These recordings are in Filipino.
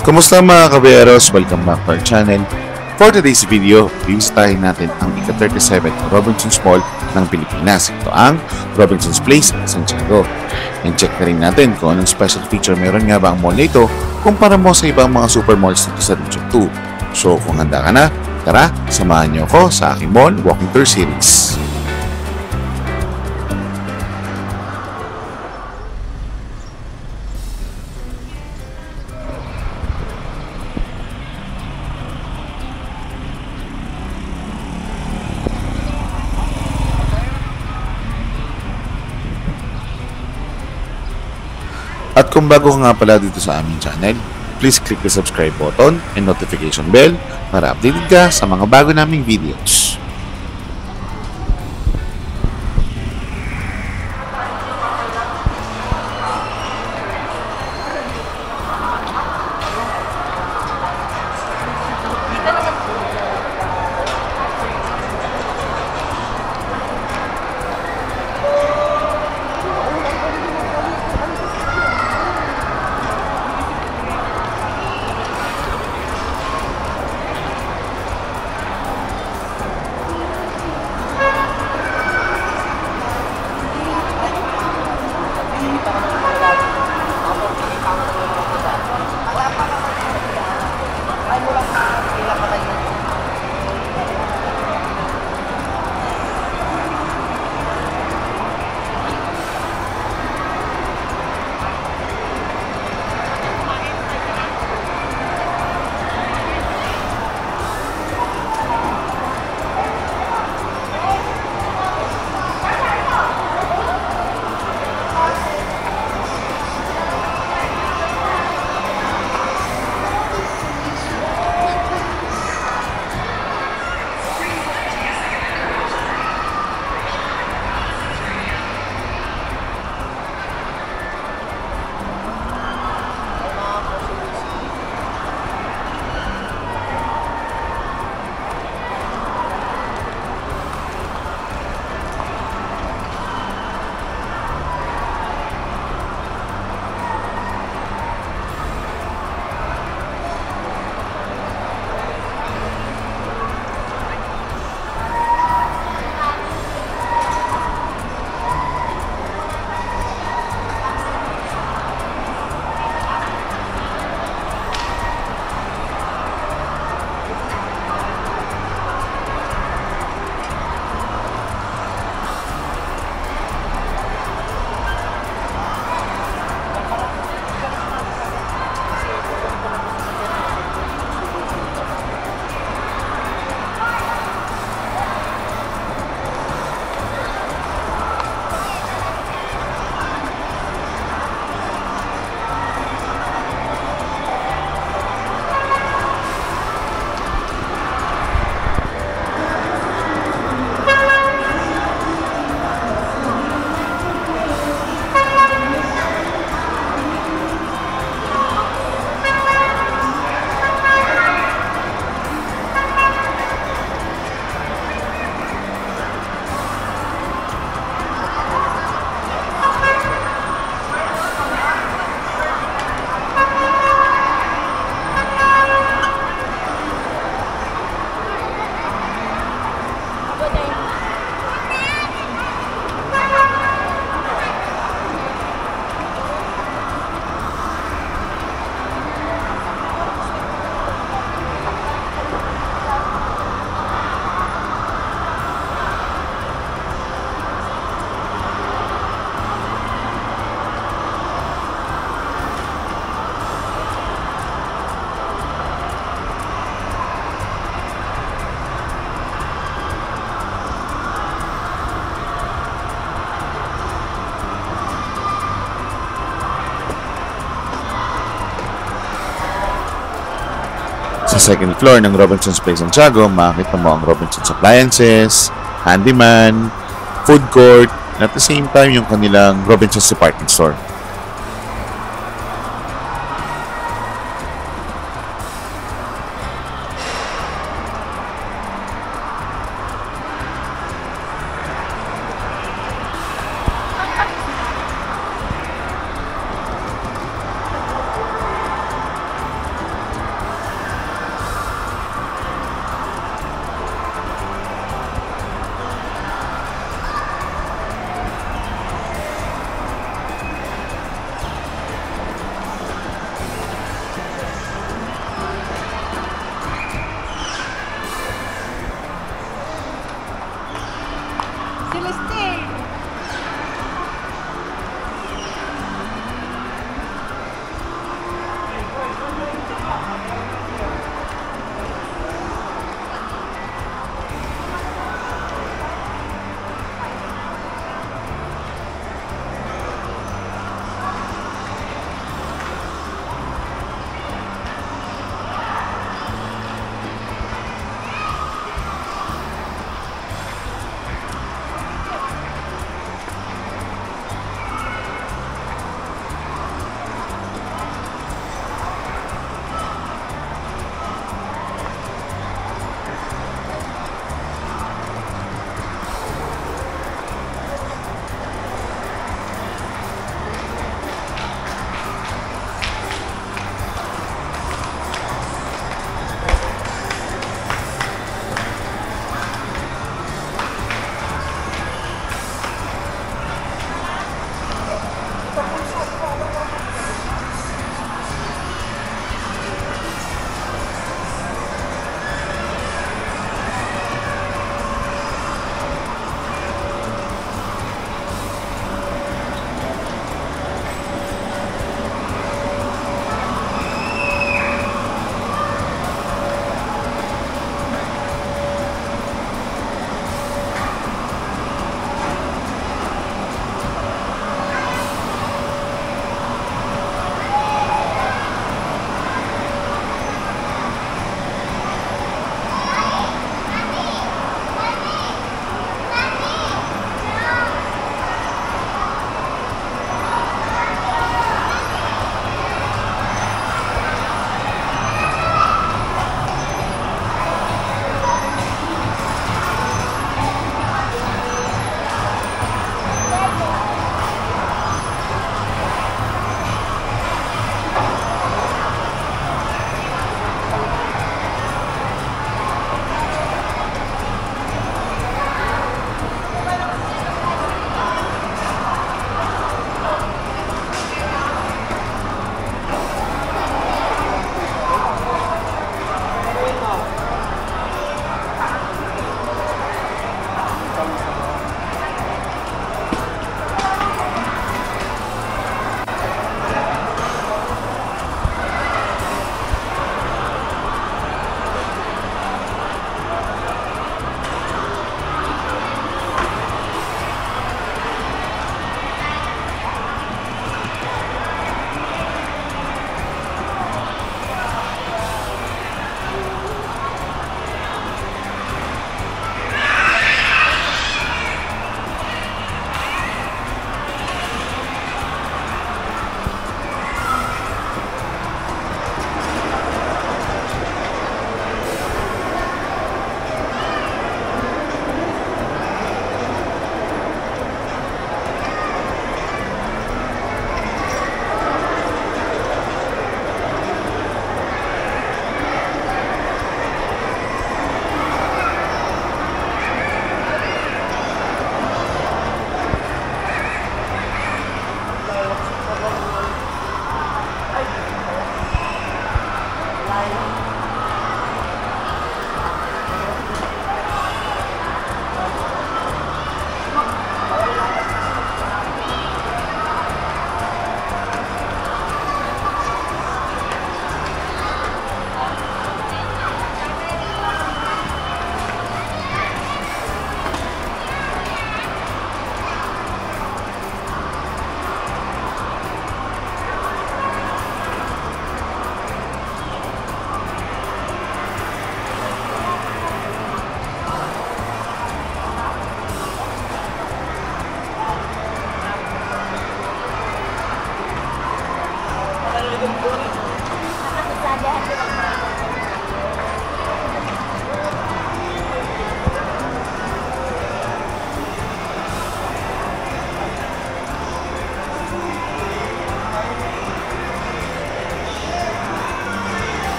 Kumusta mga kaberos? Welcome back to our channel. For today's video, bibisitahin natin ang ika-37 Robinsons Mall ng Pilipinas. Ito ang Robinsons Place, Santiago. And check na rin natin kung anong special feature meron nga ba ang mall na ito kumpara mo sa ibang mga super malls dito sa Region 2. So kung handa ka na, tara, samahan niyo ako sa aking mall walking tour series. At kung bago ka nga pala dito sa aming channel, please click the subscribe button and notification bell para updated ka sa mga bago naming videos. Sa second floor ng Robinsons Place Santiago, makikita mo ang Robinsons Appliances, Handyman, Food Court, and at the same time yung kanilang Robinsons Department Store.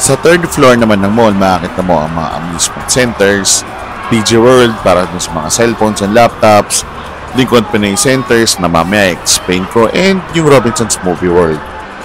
Sa third floor naman ng mall, makikita mo ang mga amusement centers, PG World para dun sa mga cellphones and laptops, Lincoln Pinoy Centers na mamaya explain ko, and yung Robinsons Movie World.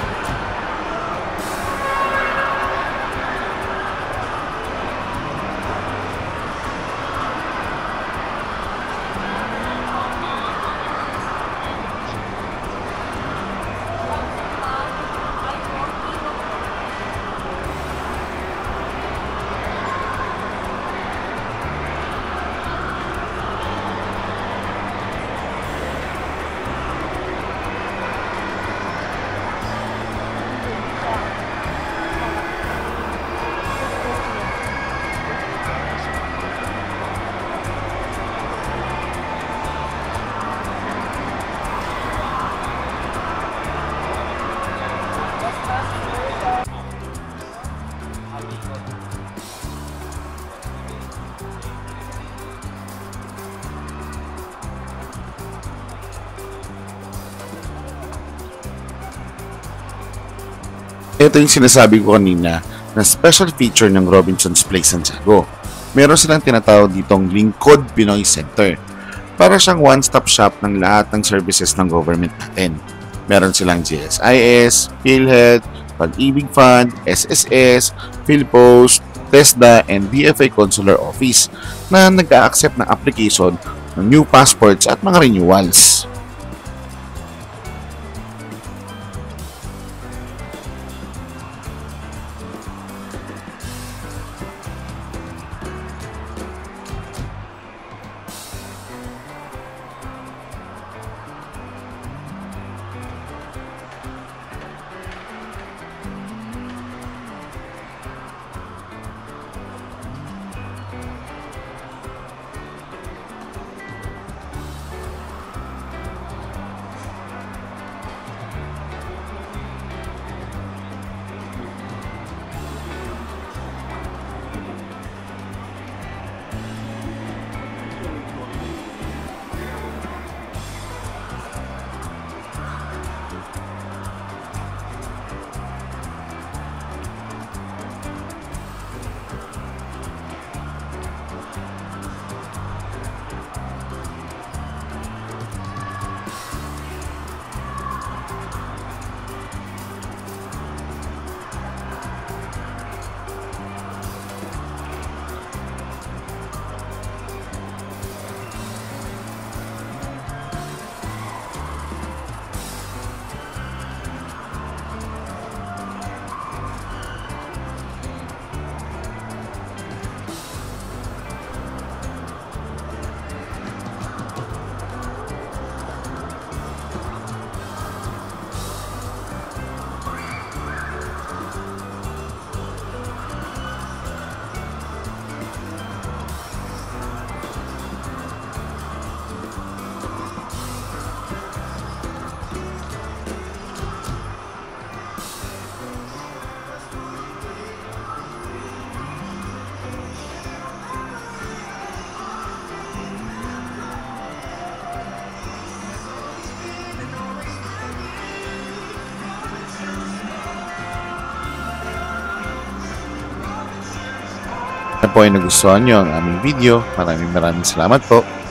Ito yung sinasabi ko kanina na special feature ng Robinsons Place Santiago. Meron silang tinatawag ditong Lingkod Pinoy Center. Para siyang one-stop shop ng lahat ng services ng government natin. Meron silang GSIS, PhilHealth, Pag-ibig Fund, SSS, PhilPost, TESDA, and DFA Consular Office na nag-a-accept ng application ng new passports at mga renewals. Kung po ay nagustuhan nyo ang aming video, maraming salamat po.